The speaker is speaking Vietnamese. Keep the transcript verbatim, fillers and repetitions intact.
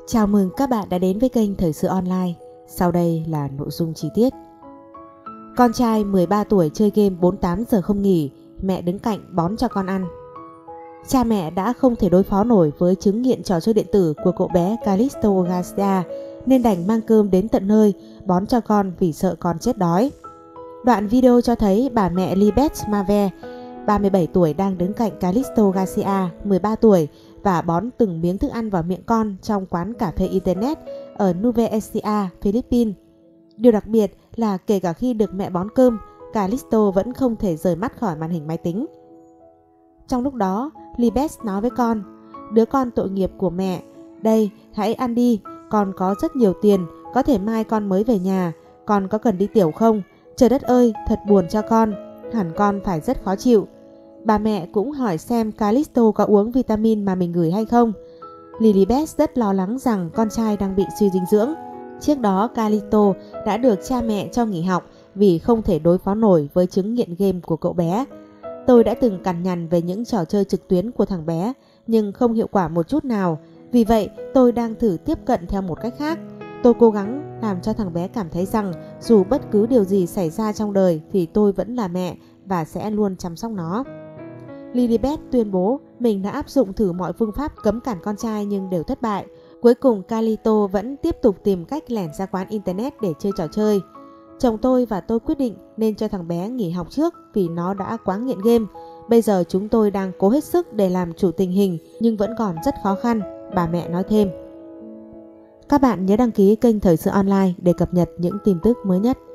Chào mừng các bạn đã đến với kênh Thời sự online. Sau đây là nội dung chi tiết. Con trai mười ba tuổi chơi game bốn mươi tám giờ không nghỉ, mẹ đứng cạnh bón cho con ăn. Cha mẹ đã không thể đối phó nổi với chứng nghiện trò chơi điện tử của cậu bé Callisto Garcia nên đành mang cơm đến tận nơi bón cho con vì sợ con chết đói. Đoạn video cho thấy bà mẹ Libet Mave, ba mươi bảy tuổi, đang đứng cạnh Callisto Garcia, mười ba tuổi, và bón từng miếng thức ăn vào miệng con trong quán cà phê Internet ở Nueva Ecija, Philippines. Điều đặc biệt là kể cả khi được mẹ bón cơm, Callisto vẫn không thể rời mắt khỏi màn hình máy tính. Trong lúc đó, Libet nói với con: "Đứa con tội nghiệp của mẹ, đây, hãy ăn đi, con có rất nhiều tiền, có thể mai con mới về nhà, con có cần đi tiểu không? Trời đất ơi, thật buồn cho con, hẳn con phải rất khó chịu." Bà mẹ cũng hỏi xem Callisto có uống vitamin mà mình gửi hay không. Lilibet rất lo lắng rằng con trai đang bị suy dinh dưỡng. Trước đó, Callisto đã được cha mẹ cho nghỉ học vì không thể đối phó nổi với chứng nghiện game của cậu bé. Tôi đã từng cằn nhằn về những trò chơi trực tuyến của thằng bé, nhưng không hiệu quả một chút nào. Vì vậy, tôi đang thử tiếp cận theo một cách khác. Tôi cố gắng làm cho thằng bé cảm thấy rằng dù bất cứ điều gì xảy ra trong đời thì tôi vẫn là mẹ và sẽ luôn chăm sóc nó. Lilibet tuyên bố mình đã áp dụng thử mọi phương pháp cấm cản con trai nhưng đều thất bại. Cuối cùng Callisto vẫn tiếp tục tìm cách lẻn ra quán Internet để chơi trò chơi. Chồng tôi và tôi quyết định nên cho thằng bé nghỉ học trước vì nó đã quá nghiện game. Bây giờ chúng tôi đang cố hết sức để làm chủ tình hình nhưng vẫn còn rất khó khăn, bà mẹ nói thêm. Các bạn nhớ đăng ký kênh Thời sự online để cập nhật những tin tức mới nhất.